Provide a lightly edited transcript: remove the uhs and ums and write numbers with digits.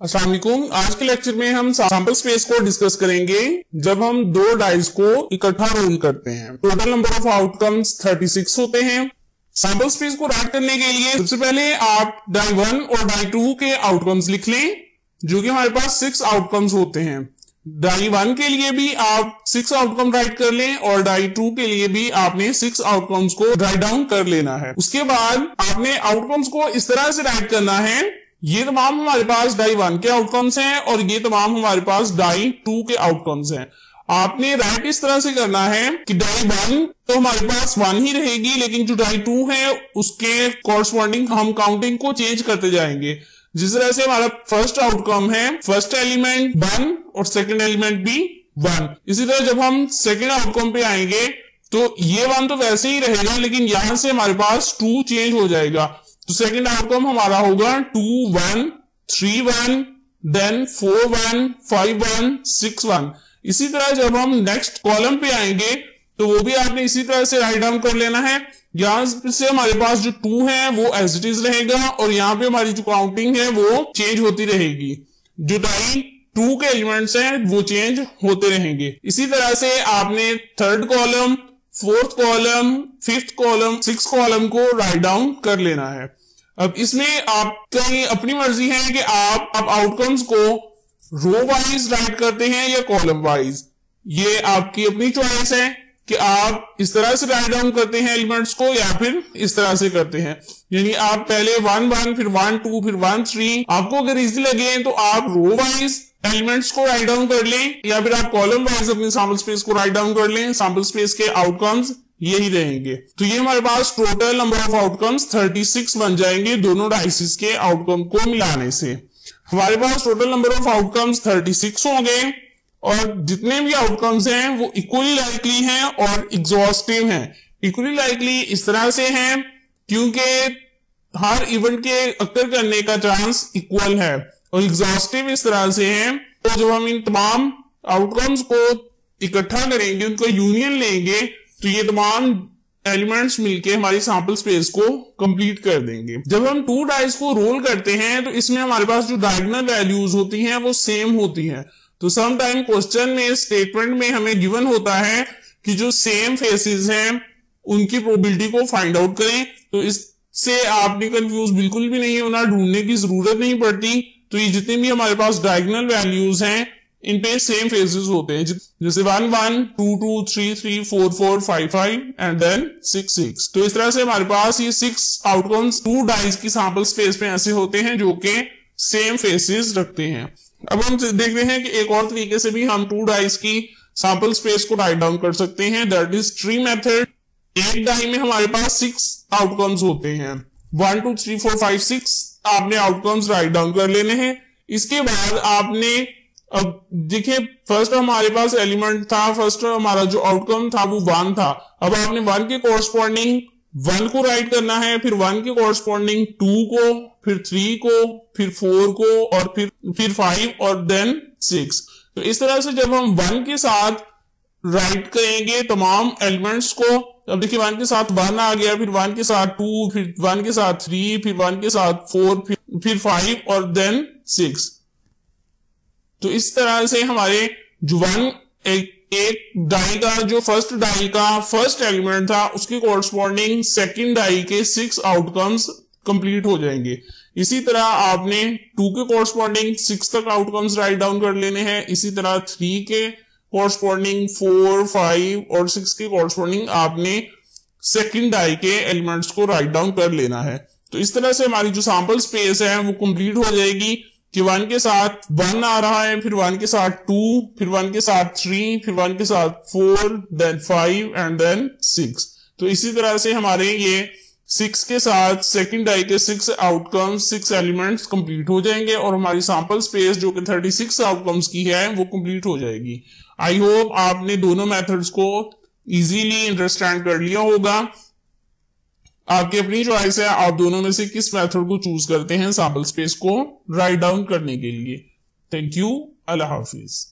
अस्सलाम वालेकुम। आज के लेक्चर में हम सैंपल स्पेस को डिस्कस करेंगे जब हम दो डाइस को इकट्ठा रोल करते हैं। टोटल नंबर ऑफ आउटकम्स 36 होते हैं। सैंपल स्पेस को राइट करने के लिए सबसे पहले आप डाई 1 और डाई 2 के आउटकम्स लिख लें, जो कि हमारे पास 6 आउटकम्स होते हैं। डाई 1 के लिए भी आप 6 आउटकम राइट कर लें और डाई 2 के लिए भी आपने 6 आउटकम्स को राइट डाउन कर लेना है। उसके बाद आपने आउटकम्स को इस तरह से राइट करना है, ये तमाम हमारे पास डाई 1 के आउटकम्स हैं और ये तमाम हमारे पास डाई 2 के आउटकम्स हैं। आपने राइट इस तरह से करना है कि डाई 1 तो हमारे पास 1 ही रहेगी, लेकिन जो डाई 2 है उसके कॉरस्पॉन्डिंग हम काउंटिंग को चेंज करते जाएंगे। जिस तरह से हमारा फर्स्ट आउटकम है, फर्स्ट एलिमेंट 1 और सेकंड एलिमेंट भी 1। इसी तरह जब हम सेकंड आउटकम पे आएंगे तो ये 1 तो वैसे ही रहेगा, लेकिन यहां से हमारे पास 2 चेंज हो जाएगा। तो सेकंड आउटकम हमारा होगा 2 1 3 1 देन 4 1 5 1 6 1। इसी तरह जब हम नेक्स्ट कॉलम पे आएंगे तो वो भी आपने इसी तरह से राइट डाउन कर लेना है। यहां से हमारे पास जो 2 है वो एज इट इज रहेगा और यहाँ पे हमारी जो काउंटिंग है वो चेंज होती रहेगी। जो डाई 2 के एलिमेंट्स हैं वो चेंज होते रहेंगे। इसी तरह से आपने third column, fourth column, fifth column, six column को राइट डाउन कर लेना है। अब इसमें आपकी अपनी मर्जी है कि आप आउटकम्स को रो वाइज राइट करते हैं या कॉलम वाइज। ये आपकी अपनी चॉइस है कि आप इस तरह से राइट डाउन करते हैं एलिमेंट्स को या फिर इस तरह से करते हैं। यानी आप पहले 1 1 फिर 1 2 फिर 1 3। आपको अगर इजी लगे तो आप रो वाइज एलिमेंट्स को राइट डाउन कर लें या फिर आप कॉलम वाइज अपनी सैंपल स्पेस को राइट डाउन कर लें। सैंपल स्पेस के आउटकम्स यही रहेंगे। तो ये हमारे पास टोटल नंबर ऑफ आउटकम्स 36 बन जाएंगे दोनों डाइसिस के आउटकम को मिलाने से। हमारे पास टोटल नंबर ऑफ आउटकम्स 36 हो गए और जितने भी आउटकम्स हैं वो इक्वली लाइकली हैं और एग्जॉस्टिव हैं। इक्वली लाइकली इस तरह से हैं क्योंकि हर इवेंट के अक्कर करने का चांस इक्वल है, और एग्जॉस्टिव इस तरह से हैं तो जब हम इन तमाम आउटकम्स को इकट्ठा करेंगे, उनको यूनियन लेंगे, तो ये तमाम एलिमेंट्स मिलके हमारी सैंपल स्पेस को कंप्लीट कर देंगे। जब हम 2 डाइस को रोल करते हैं तो इसमें हमारे पास जो डायगोनल वैल्यूज होती हैं वो सेम होती हैं। तो सम टाइम क्वेश्चन में, स्टेटमेंट में हमें गिवन होता है कि जो सेम फेसेस हैं उनकी प्रोबेबिलिटी को फाइंड आउट करें। तो इससे आपने कंफ्यूज बिल्कुल भी नहीं होना, ढूंढने की जरूरत नहीं पड़ती। तो ये जितने भी हमारे पास डायगोनल वैल्यूज हैं इन पे सेम फेसेस होते हैं, जैसे 1 1 2 2 3 3 4 4 5 5 एंड देन 6 6। तो इस तरह से हमारे पास ये 6 आउटकम्स 2 डाइस की सैंपल स्पेस में ऐसे होते हैं जो कि सेम फेसेस रखते हैं। अब हम देखते हैं कि एक और तरीके से भी हम 2 डाइस की सैंपल स्पेस को राइट डाउन कर सकते हैं, दैट इज ट्री मेथड। एक डाई में हमारे पास 6 आउटकम्स होते हैं, 1 2 3 4 5 6 आपने आउटकम्स राइट डाउन कर लेने हैं। इसके बाद आपने, अब देखिए फर्स्ट हमारे पास एलिमेंट था, फर्स्ट हमारा जो आउटकम था वो 1 था। अब आपने 1 के कॉरस्पॉन्डिंग 1 को राइट करना है, फिर 1 के कॉरस्पॉन्डिंग 2 को, फिर 3 को, फिर 4 को और फिर 5 और देन 6। तो इस तरह से जब हम 1 के साथ राइट करेंगे तमाम एलिमेंट्स को, अब देखिए 1 के साथ 1 आ गया, फिर 1 के साथ 2, फिर 1 के साथ 3, फिर 1 के साथ 4, फिर 5 और देन 6। तो इस तरह से हमारे जो एक डाई का, जो फर्स्ट डाई का फर्स्ट एलिमेंट था उसके कॉरस्पॉन्डिंग सेकंड डाई के 6 आउटकम्स कंप्लीट हो जाएंगे। इसी तरह आपने 2 के कॉरस्पॉन्डिंग 6 तक आउटकम्स राइट डाउन कर लेने हैं। इसी तरह 3 के कॉरस्पॉन्डिंग 4 5 और 6 के कॉरस्पॉन्डिंग आपने सेकंड डाई के एलिमेंट्स को राइट डाउन कर लेना है। तो इस तरह से हमारी जो सैंपल स्पेस है वो कंप्लीट हो जाएगी कि 1 के साथ 1 आ रहा है, फिर 1 के साथ 2, फिर 1 के साथ 3, फिर 1 के साथ 4, देन 5 एंड देन 6। तो इसी तरह से हमारे ये 6 के साथ सेकंड डाई के 6 आउटकम्स, 6 एलिमेंट्स कंप्लीट हो जाएंगे और हमारी सैंपल स्पेस जो कि 36 आउटकम्स की है वो कंप्लीट हो जाएगी। आई होप आपने दोनों मेथड्स को इजीली अंडरस्टैंड कर लिया होगा। आपकी अपनी चॉइस है, आप दोनों में से किस मेथड को चूज करते हैं सैंपल स्पेस को राइट डाउन करने के लिए। थैंक यू, अल्लाह हाफिज।